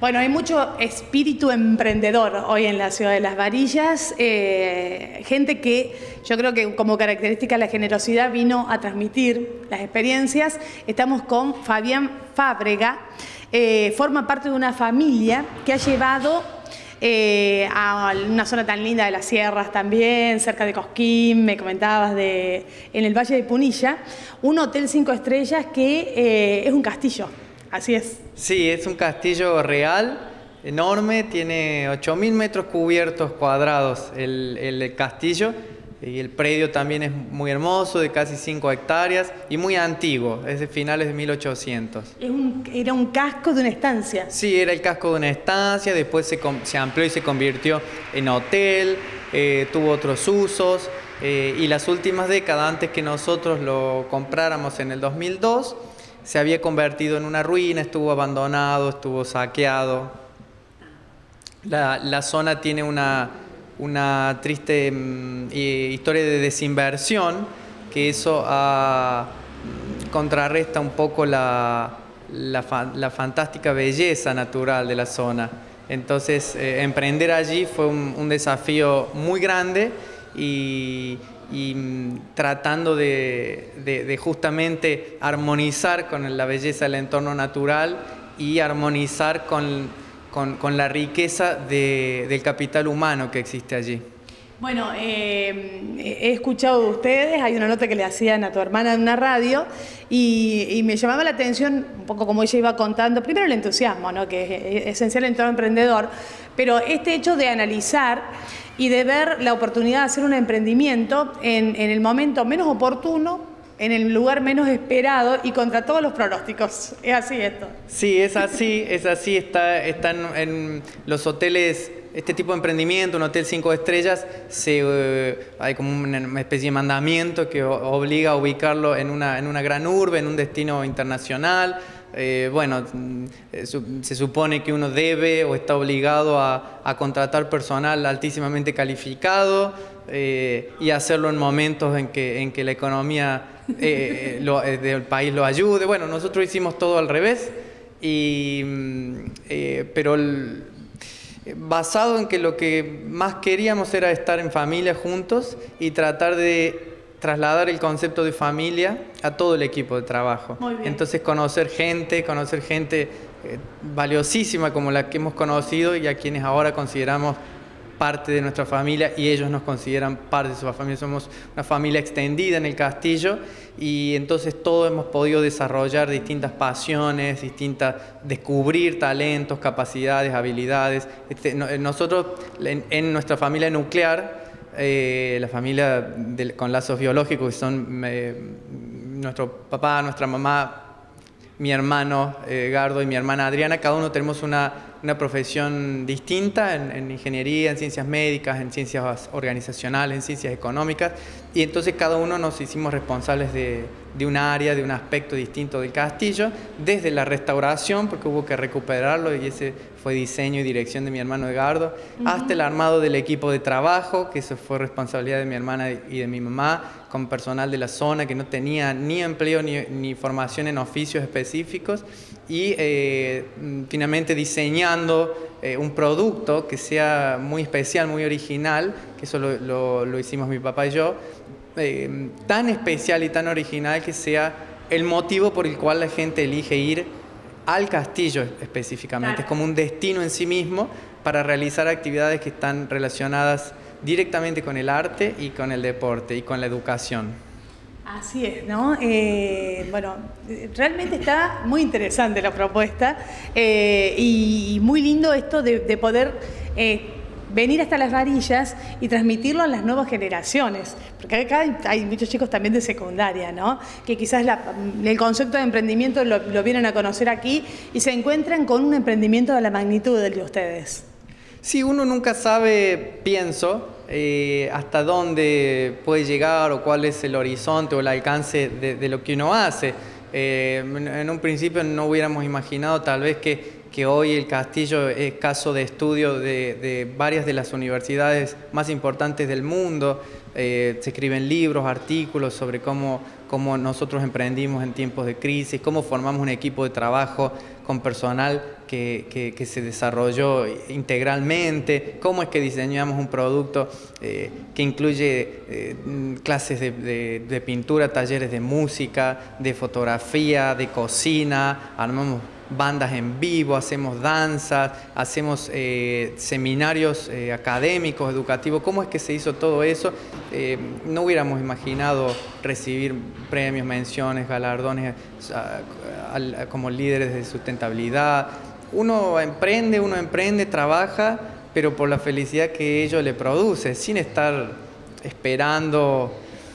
Bueno, hay mucho espíritu emprendedor hoy en la ciudad de Las Varillas, gente que yo creo que como característica la generosidad vino a transmitir las experiencias. Estamos con Fabián Fábrega, forma parte de una familia que ha llevado a una zona tan linda de las sierras también, cerca de Cosquín, me comentabas, en el Valle de Punilla, un hotel 5 estrellas que es un castillo. Así es. Sí, es un castillo real, enorme, tiene 8.000 metros cubiertos cuadrados el castillo, y el predio también es muy hermoso, de casi 5 hectáreas y muy antiguo, es de finales de 1800. Era un casco de una estancia. Sí, era el casco de una estancia, después se amplió y se convirtió en hotel, tuvo otros usos, y las últimas décadas, antes que nosotros lo compráramos en el 2002, se había convertido en una ruina, estuvo abandonado, estuvo saqueado. La zona tiene una triste historia de desinversión, que eso contrarresta un poco la fantástica belleza natural de la zona. Entonces, emprender allí fue un desafío muy grande y tratando de justamente armonizar con la belleza del entorno natural y armonizar con la riqueza del capital humano que existe allí. Bueno, he escuchado de ustedes, hay una nota que le hacían a tu hermana en una radio y me llamaba la atención, un poco como ella iba contando, primero el entusiasmo, ¿no?, que es esencial en todo emprendedor, pero este hecho de analizar y de ver la oportunidad de hacer un emprendimiento en el momento menos oportuno, en el lugar menos esperado y contra todos los pronósticos. ¿Es así esto? Sí, es así. Están en los hoteles, este tipo de emprendimiento, un hotel 5 estrellas, hay como una especie de mandamiento que obliga a ubicarlo en una gran urbe, en un destino internacional. Bueno, se supone que uno debe o está obligado a contratar personal altísimamente calificado y hacerlo en momentos en que la economía del país lo ayude. Bueno, nosotros hicimos todo al revés, pero basado en que lo que más queríamos era estar en familia juntos y tratar de trasladar el concepto de familia a todo el equipo de trabajo. Entonces conocer gente valiosísima como la que hemos conocido y a quienes ahora consideramos parte de nuestra familia y ellos nos consideran parte de su familia. Somos una familia extendida en el castillo y entonces todos hemos podido desarrollar distintas pasiones, descubrir talentos, capacidades, habilidades. Nosotros en nuestra familia nuclear, la familia con lazos biológicos que son nuestro papá, nuestra mamá, mi hermano Gardo y mi hermana Adriana, cada uno tenemos una profesión distinta en ingeniería, en ciencias médicas, en ciencias organizacionales, en ciencias económicas, y entonces cada uno nos hicimos responsables de un área, de un aspecto distinto del castillo, desde la restauración, porque hubo que recuperarlo y ese fue diseño y dirección de mi hermano Edgardo, hasta el armado del equipo de trabajo, que eso fue responsabilidad de mi hermana y de mi mamá, con personal de la zona que no tenía ni empleo ni formación en oficios específicos, y finalmente diseñando un producto que sea muy especial, muy original, que eso lo hicimos mi papá y yo, tan especial y tan original que sea el motivo por el cual la gente elige ir al castillo específicamente. Claro. Es como un destino en sí mismo para realizar actividades que están relacionadas directamente con el arte y con el deporte y con la educación. Así es, ¿no? Bueno, realmente está muy interesante la propuesta y muy lindo esto de poder venir hasta Las Varillas y transmitirlo a las nuevas generaciones, porque acá hay muchos chicos también de secundaria, ¿no?, que quizás el concepto de emprendimiento lo vienen a conocer aquí y se encuentran con un emprendimiento de la magnitud del de ustedes. Sí, uno nunca sabe, pienso, hasta dónde puede llegar o cuál es el horizonte o el alcance de lo que uno hace. En un principio no hubiéramos imaginado tal vez que hoy el castillo es caso de estudio de varias de las universidades más importantes del mundo. Se escriben libros, artículos sobre cómo cómo nosotros emprendimos en tiempos de crisis, cómo formamos un equipo de trabajo con personal que se desarrolló integralmente, cómo es que diseñamos un producto que incluye clases de pintura, talleres de música, de fotografía, de cocina, armamos bandas en vivo, hacemos danzas, hacemos seminarios académicos, educativos. ¿Cómo es que se hizo todo eso? No hubiéramos imaginado recibir premios, menciones, galardones como líderes de sustentabilidad. Uno emprende, trabaja, pero por la felicidad que ello le produce, sin estar esperando,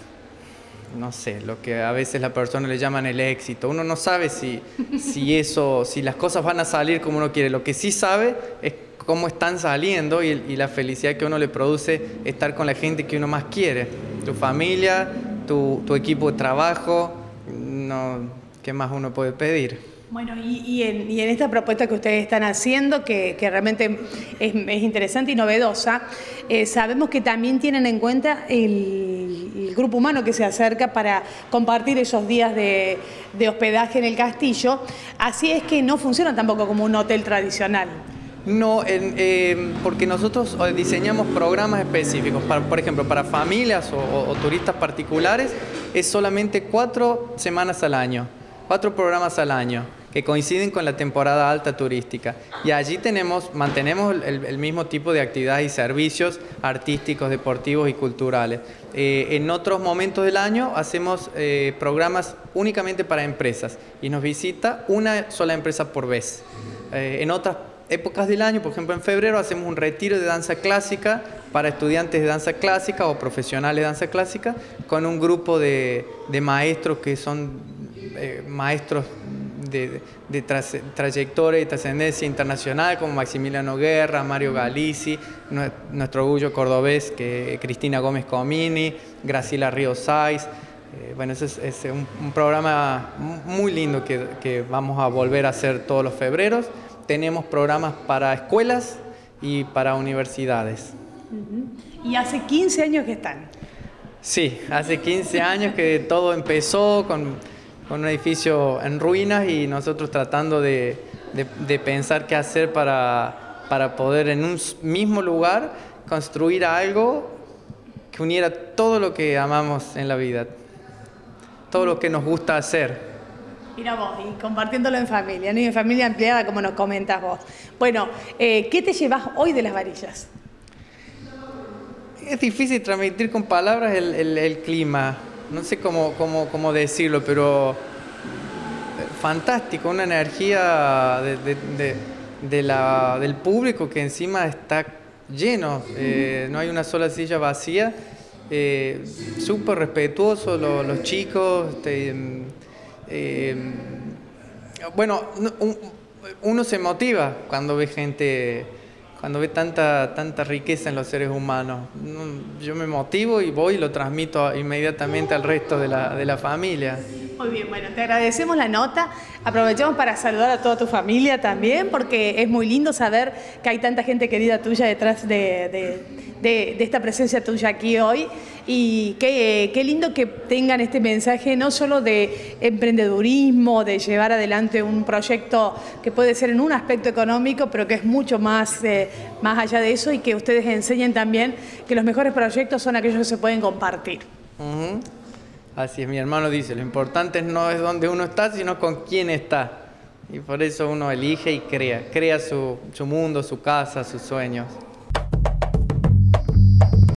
no sé, lo que a veces las personas le llaman el éxito. Uno no sabe si las cosas van a salir como uno quiere. Lo que sí sabe es cómo están saliendo y la felicidad que uno le produce estar con la gente que uno más quiere. Tu familia, tu equipo de trabajo, no, ¿qué más uno puede pedir? Bueno, y en esta propuesta que ustedes están haciendo, que realmente es interesante y novedosa, sabemos que también tienen en cuenta el grupo humano que se acerca para compartir esos días de hospedaje en el castillo. Así es que no funciona tampoco como un hotel tradicional. No, porque nosotros diseñamos programas específicos. Por ejemplo, para familias o turistas particulares es solamente 4 semanas al año, 4 programas al año, que coinciden con la temporada alta turística. Y allí mantenemos el mismo tipo de actividades y servicios artísticos, deportivos y culturales. En otros momentos del año hacemos programas únicamente para empresas y nos visita una sola empresa por vez. En otras épocas del año, por ejemplo en febrero, hacemos un retiro de danza clásica para estudiantes de danza clásica o profesionales de danza clásica con un grupo de maestros que son maestros de trayectoria y trascendencia internacional, como Maximiliano Guerra, Mario Galizzi, nuestro orgullo cordobés, Cristina Gómez Comini, Graciela Ríos Saiz. Bueno, ese es un programa muy lindo que vamos a volver a hacer todos los febreros. Tenemos programas para escuelas y para universidades. ¿Y hace 15 años que están? Sí, hace 15 años que todo empezó con un edificio en ruinas y nosotros tratando de pensar qué hacer para poder en un mismo lugar construir algo que uniera todo lo que amamos en la vida, todo lo que nos gusta hacer. Mira vos, y compartiéndolo en familia, ¿no? Y en familia ampliada, como nos comentas vos. Bueno, ¿qué te llevas hoy de Las Varillas? Es difícil transmitir con palabras el clima. No sé cómo decirlo, pero fantástico, una energía del público que encima está lleno, no hay una sola silla vacía, súper respetuoso los chicos, bueno, uno se motiva cuando ve gente, cuando ve tanta riqueza en los seres humanos. Yo me motivo y voy y lo transmito inmediatamente al resto de la familia. Muy bien, bueno, te agradecemos la nota. Aprovechamos para saludar a toda tu familia también, porque es muy lindo saber que hay tanta gente querida tuya detrás de esta presencia tuya aquí hoy. Y qué lindo que tengan este mensaje no solo de emprendedurismo, de llevar adelante un proyecto que puede ser en un aspecto económico, pero que es mucho más allá de eso, y que ustedes enseñen también que los mejores proyectos son aquellos que se pueden compartir. Así es, mi hermano dice, lo importante no es dónde uno está, sino con quién está. Y por eso uno elige y crea su mundo, su casa, sus sueños.